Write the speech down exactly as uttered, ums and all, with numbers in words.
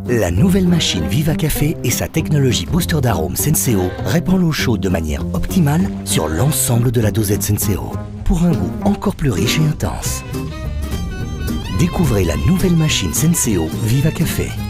La nouvelle machine Viva Café et sa technologie booster d'arôme Senseo répand l'eau chaude de manière optimale sur l'ensemble de la dosette Senseo pour un goût encore plus riche et intense. Découvrez la nouvelle machine Senseo Viva Café.